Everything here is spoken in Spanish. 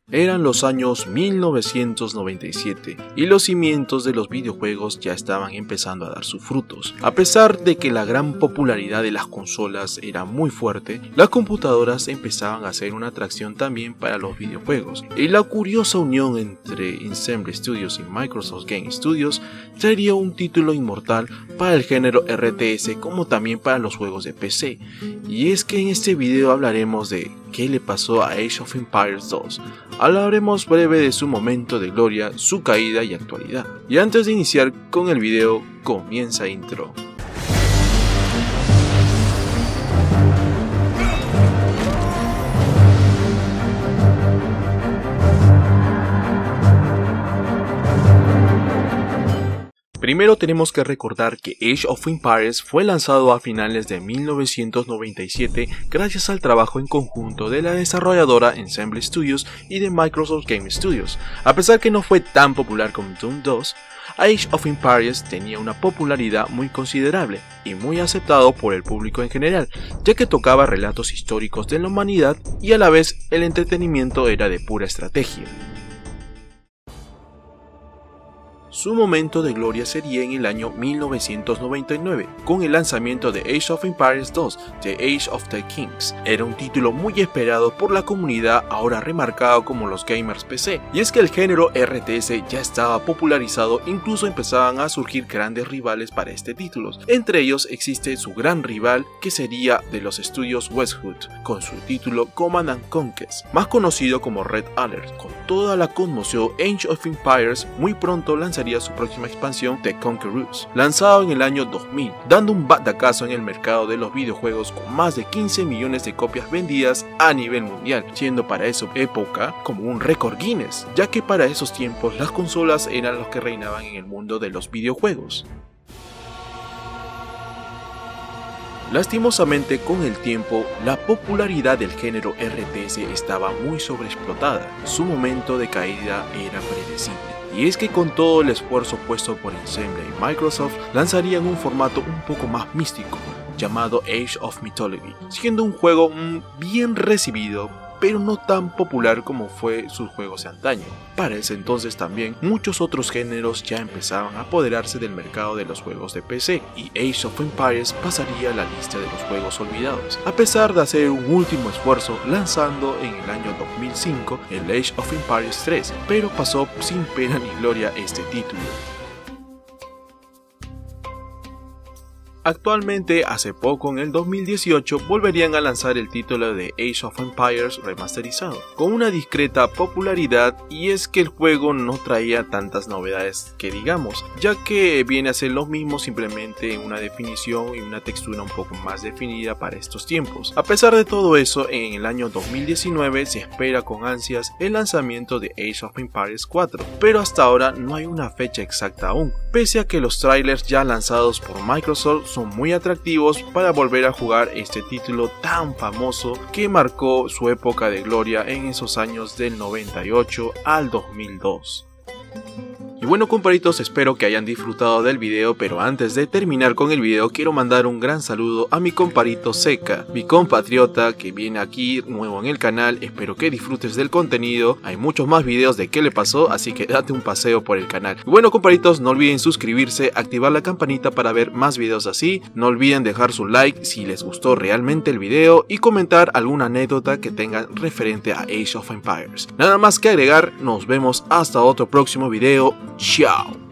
Eran los años 1997 y los cimientos de los videojuegos ya estaban empezando a dar sus frutos. A pesar de que la gran popularidad de las consolas era muy fuerte, las computadoras empezaban a ser una atracción también para los videojuegos, y la curiosa unión entre Ensemble Studios y Microsoft Game Studios traería un título inmortal para el género RTS como también para los juegos de PC. Y es que en este video hablaremos de qué le pasó a Age of Empires 2. Hablaremos breve de su momento de gloria, su caída y actualidad. Y antes de iniciar con el video, comienza intro. Primero tenemos que recordar que Age of Empires fue lanzado a finales de 1997 gracias al trabajo en conjunto de la desarrolladora Ensemble Studios y de Microsoft Game Studios. A pesar que no fue tan popular como Doom 2, Age of Empires tenía una popularidad muy considerable y muy aceptado por el público en general, ya que tocaba relatos históricos de la humanidad y a la vez el entretenimiento era de pura estrategia. Su momento de gloria sería en el año 1999, con el lanzamiento de Age of Empires 2, The Age of the Kings. Era un título muy esperado por la comunidad, ahora remarcado como los gamers PC, y es que el género RTS ya estaba popularizado, incluso empezaban a surgir grandes rivales para este título. Entre ellos existe su gran rival, que sería de los estudios Westwood, con su título Command & Conquest, más conocido como Red Alert. Con toda la conmoción, Age of Empires muy pronto lanzaría su próxima expansión, The Conquerors, lanzado en el año 2000, dando un batacazo en el mercado de los videojuegos con más de 15 millones de copias vendidas a nivel mundial, siendo para esa época como un récord Guinness, ya que para esos tiempos las consolas eran los que reinaban en el mundo de los videojuegos. Lastimosamente, con el tiempo, la popularidad del género RTS estaba muy sobreexplotada. Su momento de caída era predecible. Y es que con todo el esfuerzo puesto por Ensemble y Microsoft, lanzarían un formato un poco más místico, llamado Age of Mythology, siendo un juego bien recibido, pero no tan popular como fue sus juegos de antaño. Para ese entonces también, muchos otros géneros ya empezaban a apoderarse del mercado de los juegos de PC, y Age of Empires pasaría a la lista de los juegos olvidados, a pesar de hacer un último esfuerzo lanzando en el año 2005 el Age of Empires 3, pero pasó sin pena ni gloria este título. Actualmente, hace poco en el 2018, volverían a lanzar el título de Age of Empires remasterizado, con una discreta popularidad, y es que el juego no traía tantas novedades que digamos, ya que viene a ser lo mismo, simplemente una definición y una textura un poco más definida para estos tiempos. A pesar de todo eso, en el año 2019 se espera con ansias el lanzamiento de Age of Empires 4, pero hasta ahora no hay una fecha exacta aún, pese a que los trailers ya lanzados por Microsoft son muy atractivos para volver a jugar este título tan famoso que marcó su época de gloria en esos años del 98 al 2002. Y bueno, comparitos, espero que hayan disfrutado del video, pero antes de terminar con el video quiero mandar un gran saludo a mi comparito Seca, mi compatriota que viene aquí nuevo en el canal. Espero que disfrutes del contenido, hay muchos más videos de qué le pasó, así que date un paseo por el canal. Y bueno, comparitos, no olviden suscribirse, activar la campanita para ver más videos así, no olviden dejar su like si les gustó realmente el video y comentar alguna anécdota que tengan referente a Age of Empires. Nada más que agregar, nos vemos hasta otro próximo video. Chao.